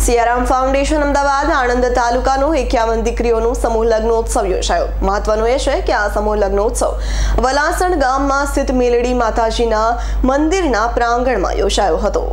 Siyaram foundation Ahmedabad Anand તાલુકાનો 51 દીકરીઓનો સમૂહ લગ્નોત્સવ યોજાયો। મહત્વનું એ છે કે આ સમૂહ લગ્નોત્સવ વલાસણ ગામમાં સ્થિત મેલડી માતાજીના મંદિરના પ્રાંગણમાં યોજાયો હતો।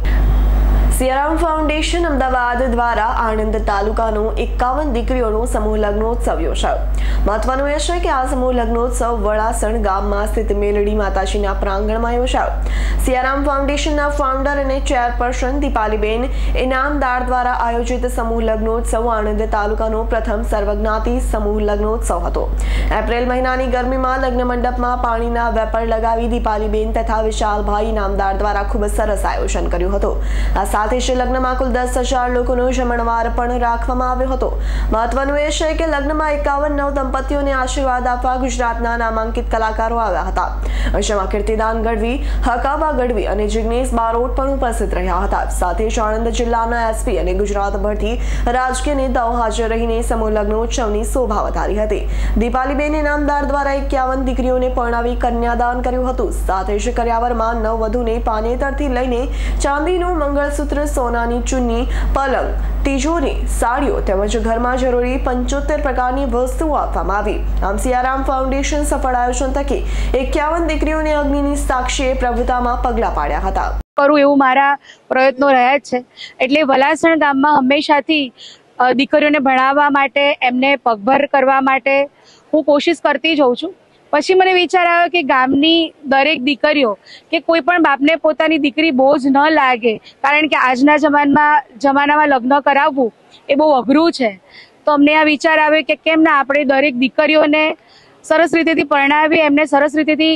સિયારામ ફાઉન્ડેશન અમદાવાદ દ્વારા આણંદ તાલુકાનો 51 દીકરીઓનો સમૂહ લગ્નોત્સવ યોજાયો। મહત્વનું એ છે કે આ સમૂહ લગ્નોત્સવ વલાસણ ગામમાં સ્થિત મેલડી માતાજીના પ્રાંગણમાં યોજાયો। સિયારામ ફાઉન્ડેશનના ફાઉન્ડર અને ચેરપર્સન દીપાલીબેન ઇનામદાર દ્વારા આયોજિત સમૂહ લગ્નોત્સવ આણંદ તાલુકાનો પ્રથમ સર્વજ્ઞાતિ સમૂહ લગ્નોત્સવ હતો। એપ્રિલ મહિનાની ગરમીમાં લગ્ન મંડપમાં પાણીના વેપર લગાવી દીપાલીબેન તથા વિશાલભાઈ ઇનામદાર દ્વારા ખૂબ જ સરસ આયોજન કર્યું હતું। આ સાથે જ લગ્નમાં કુલ 10,000 લોકોનો જમણવાર પણ રાખવામાં આવ્યો હતો। મહત્વનું એ છે કે લગ્નમાં 51 નવ દંપતીઓને આશીર્વાદ આપવા ગુજરાતના નામાંકિત કલાકારો આવ્યા હતા, જેમાં કીર્તિદાન ગઢવી, હકાબા ગઢવી અને જિગ્નેશ બારોટ પણ ઉપસ્થિત રહ્યા હતા। સાથે જ આણંદ જિલ્લાના એસપી અને ગુજરાતભરથી રાજકીય નેતાઓ હાજર રહીને સમૂહ લગ્નોત્સવની શોભા વધારી હતી। દીપાલીબેન ઇનામદાર દ્વારા 51 દીકરીઓને પરણાવી કન્યાદાન કર્યું હતું। સાથે જ કર્યાવરમાં નવવધુને પાનેતરથી લઈને ચાંદીનું મંગળસૂત્ર, સોનાની ચુન્ની, પલંગ, તિજોરી, સાડીઓ તેમજ ઘરમાં જરૂરી 75 પ્રકારની વસ્તુઓ આપવામાં આવી। આમ સિયારામ ફાઉન્ડેશન સફળ આયોજન થકી 51 દીકરીઓને અગ્નિની સાક્ષીએ પ્રભુતામાં પગલાં પાડ્યા હતા। કરું એવું મારા પ્રયત્નો રહ્યા છે। એટલે વલાસણ ગામમાં હંમેશાથી દીકરીઓને ભણાવવા માટે, એમને પગભર કરવા માટે હું કોશિશ કરતી જ હોઉં છું। પછી મને વિચાર આવ્યો કે ગામની દરેક દીકરીઓ કે કોઈ પણ બાપને પોતાની દીકરી બોજ ન લાગે, કારણ કે આજના જમાનામાં લગ્ન કરાવવું એ બહુ અઘરું છે। તો અમને આ વિચાર આવ્યો કે કેમ ના આપણે દરેક દીકરીઓને સરસ રીતેથી પરણાવી, એમને સરસ રીતેથી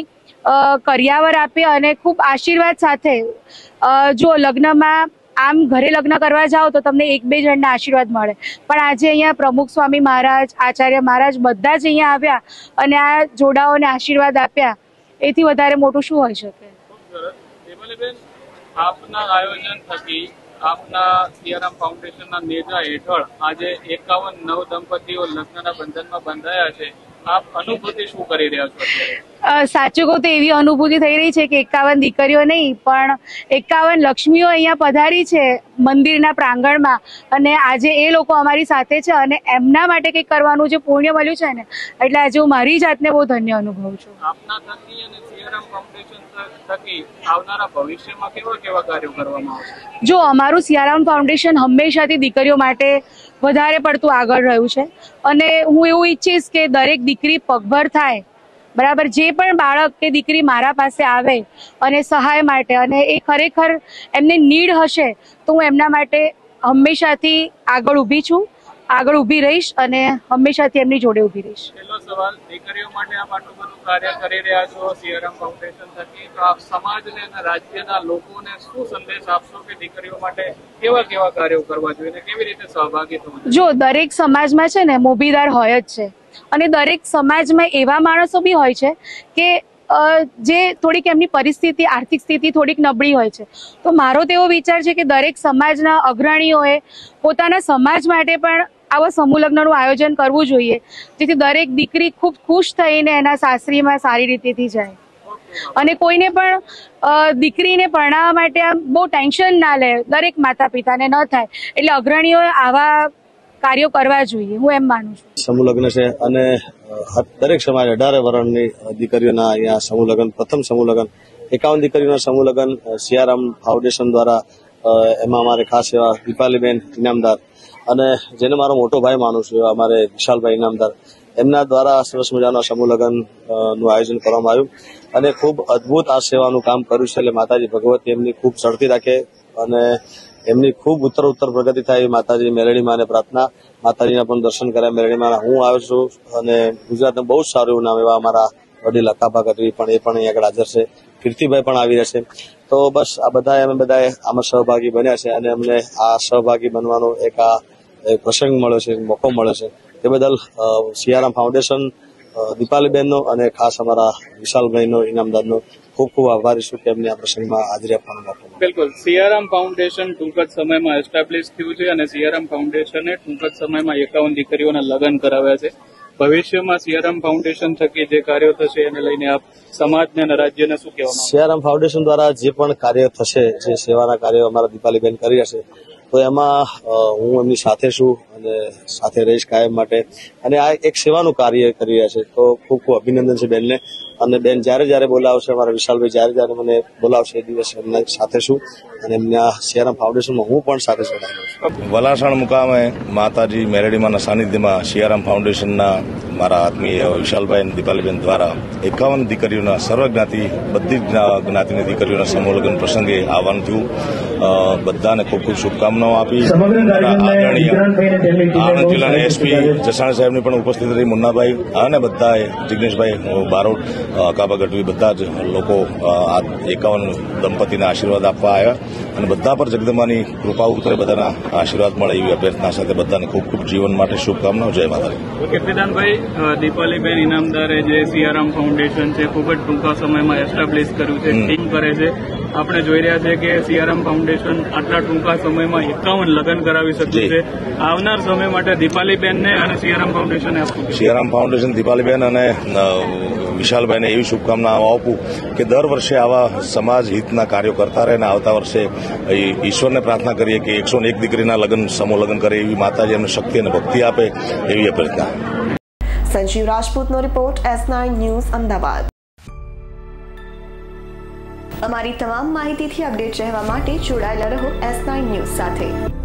કરિયાવર આપીએ અને ખૂબ આશીર્વાદ સાથે જો લગ્નમાં આમ ઘરે લગ્ન કરવા જાઓ તો તમને 1-2 જણના આશીર્વાદ મળે, પણ આજે અહીંયા પ્રમુખ સ્વામી મહારાજ, આચાર્ય મહારાજ બધા જ અહીંયા આવ્યા અને આ જોડાઓને આશીર્વાદ આપ્યા, એથી વધારે મોટું શું હોઈ શકે। આપના આયોજન થકી આપના સિયારામ ફાઉન્ડેશનના નેજા હેઠળ આજે 51 નવ દંપતીઓ લગ્નના બંધનમાં બંધાયા છે। આપ અનુભૂતિ શું કરી રહ્યા છો અત્યારે? સાચું કહું તો એવી અનુભૂતિ થઈ રહી છે કે 51 દીકરીઓ નહીં પણ 51 લક્ષ્મીઓ અહીંયા પધારી છે મંદિરના પ્રાંગણમાં, અને આજે એ લોકો અમારી સાથે છે અને એમના માટે કંઈક કરવાનું જે પુણ્ય મળ્યું છે ને, એટલે આજે હું મારી જાતને બહુ ધન્ય અનુભવું છું। આપના થકી અને સિયારામ ફાઉન્ડેશન થકી આવનારા ભવિષ્યમાં કેવા કાર્યો કરવામાં આવશે? જો અમારું સિયારામ ફાઉન્ડેશન હંમેશાથી દીકરીઓ માટે વધારે પડતું આગળ રહ્યું છે અને હું એવું ઈચ્છીશ કે દરેક દીકરી પગભર થાય, બરાબર। જે પણ બાળક કે દીકરી મારા પાસે આવે અને સહાય માટે, અને એ ખરેખર એમને નીડ હશે તો હું એમના માટે હંમેશાથી આગળ ઊભી છું, આગળ ઊભી રહીશ અને હંમેશાથી એમની જોડે ઊભી રહીશ। પહેલો સવાલ, દીકરીઓ માટે આપ આટલું બધું કાર્ય કરી રહ્યા છો સિયારામ ફાઉન્ડેશન થકી, તો આપ સમાજને અને રાજ્યના લોકોને શું સંદેશ આપશો કે દીકરીઓ માટે કેવા કાર્યો કરવા જોઈએ અને કેવી રીતે સહભાગી થવું જોઈએ? જો દરેક સમાજમાં છે ને મોભીદાર હોય જ છે, અને દરેક સમાજમાં એવા માણસો બી હોય છે કે જે થોડીક એમની પરિસ્થિતિ, આર્થિક સ્થિતિ થોડીક નબળી હોય છે। તો મારો તો એવો વિચાર છે કે દરેક સમાજના અગ્રણીઓએ પોતાના સમાજ માટે પણ આવા સમૂહ લગ્નનું આયોજન કરવું જોઈએ, જેથી દરેક દીકરી ખૂબ ખુશ થઈને એના સાસરીમાં સારી રીતેથી જાય, અને કોઈને પણ દીકરીને પરણાવવા માટે આમ બહુ ટેન્શન ના લે, દરેક માતા પિતાને ન થાય, એટલે અગ્રણીઓએ આવા કાર્યો કરવા જોઈએ, હું એમ માનું છું। સમૂહ લગ્ન છે અને દરેક સમાજ 18 વર્ષની દીકરીઓના અહીંયા સમૂહ લગ્ન, પ્રથમ સમૂહ લગ્ન 51 દીકરીઓના સમૂહ લગ્ન સિયારામ ફાઉન્ડેશન દ્વારા, એમાં અમારે ખાસ એવા દીપાલીબેન ઇનામદાર અને જેને મારો મોટો ભાઈ માનું છું એવા અમારે વિશાલભાઈ ઇનામદાર, એમના દ્વારા સરસ મજાના સમૂહ લગ્ન નું આયોજન કરવામાં આવ્યું અને ખૂબ અદભુત આ સેવાનું કામ કર્યું છે। એટલે માતાજી ભગવતી એમની ખૂબ ચડતી રાખે અને એમની ખૂબ ઉત્તર પ્રગતિ થાય, માતાજી મેલડી માને પ્રાર્થના, માતાજીના પણ દર્શન કર્યા મેલડી માના। હું આવ્યો છું અને ગુજરાતનું બહુ જ સારું એવું નામ એવા અમારા વડીલ હકાબા ગઢવી પણ અહીં આગળ હાજર છે, કીર્તિભાઈ પણ આવી રહેશે। તો બસ આ અમે બધાએ આમાં સહભાગી બન્યા છે અને અમને આ સહભાગી બનવાનો એક પ્રસંગ મળ્યો છે, મોકો મળ્યો છે, તે બદલ સિયારામ ફાઉન્ડેશન, દીપાલીબેનનો અને ખાસ અમારા વિશાલભાઈનો ઇનામદારનો ખૂબ ખૂબ આભારી છું કે એમને આ પ્રસંગમાં હાજરી આપવાનો મોકો મળ્યો। બિલકુલ, સિયારામ ફાઉન્ડેશન ટૂંક જ સમયમાં એસ્ટાબ્લિશ થયું છે અને સિયારામ ફાઉન્ડેશને ટૂંક જ સમયમાં 51 દીકરીઓના લગ્ન કરાવ્યા છે। ભવિષ્યમાં સિયારામ ફાઉન્ડેશન થકી જે કાર્યો થશે એને લઈને આપ સમાજને અને રાજ્યને શું કહેવા માંગો? સિયારામ ફાઉન્ડેશન દ્વારા જે પણ કાર્ય થશે, જે સેવાના કાર્યો અમારા દીપાલીબેન કરી હશે, તો તો એમાં હું એમની સાથે છું અને સાથે રહીશ કાયમ માટે. અને આ એક સેવાનું કાર્ય કરી રહ્યા છે, તો ખૂબ ખૂબ અભિનંદન છે બેનને. અને બેન જ્યારે બોલાવશે, અમારા વિશાલભાઈ જ્યારે મને બોલાવશે એ દિવસે એમના સાથે છું અને એમના સિયારામ ફાઉન્ડેશનમાં હું પણ સાથે જોડાયેલો છું. વલાસણ મુકામે માતાજી મેલડીમાંના સાનિધ્યમાં સિયારામ ફાઉન્ડેશનના મારા આત્મીય વિશાલભાઈ દીપાલીબેન દ્વારા 51 દીકરીઓના સર્વજ્ઞાતિ બધી જ્ઞાતિની દીકરીઓના સમૂહ લગ્ન પ્રસંગે આવવાનું થયું. બધાને ખૂબ ખૂબ શુભકામનાઓ આપી. આણંદ જિલ્લાના એસપી જસાણી સાહેબની પણ ઉપસ્થિત રહી, મુન્નાભાઈ અને બધાએ જિગ્નેશભાઈ બારોટ, કાબા ગઢવી, બધા જ લોકો આ 51 દંપતીના આશીર્વાદ આપવા આવ્યા અને બધા પર જગદંબાની કૃપા ઉતરે, બધાના આશીર્વાદ મળે એવી અભ્યર્થના સાથે બધાને ખૂબ ખૂબ જીવન માટે શુભકામનાઓ. જય માતાજી. ઓકે પ્રધાનભાઈ, દીપાલીબેન ઇનામદારે જે સિયારામ ફાઉન્ડેશન છે ખૂબ જ ટૂંકા સમયમાં એસ્ટાબ્લિશ કર્યું છે, ટીમ કરે છે. આપણે જોઈ રહ્યા છે કે સિયારામ ફાઉન્ડેશન આટલા ટૂંકા સમયમાં 51 લગ્ન કરાવી શક્યું છે. આવનાર સમય માટે દીપાલીબેનને અને સિયારામ ફાઉન્ડેશને આપવું. સિયારામ ફાઉન્ડેશન દીપાલીબેન અને વિશાલભાઈને એવી શુભકામનાઓ આપું કે દર વર્ષે આવા સમાજ હિતના કાર્યો કરતા રહે અને આવતા વર્ષે ઈશ્વરને પ્રાર્થના કરીએ કે 101 દીકરીના લગ્ન સમૂહ લગ્ન કરે એવી માતાજી એમને શક્તિ અને ભક્તિ આપે એવી અભ્યર્થના. સંજીવ રાજપૂતનો રિપોર્ટ, S9 ન્યૂઝ, અમદાવાદ. અમારી તમામ માહિતીથી અપડેટ રહેવા માટે જોડાયેલા રહો S9 ન્યૂઝ સાથે.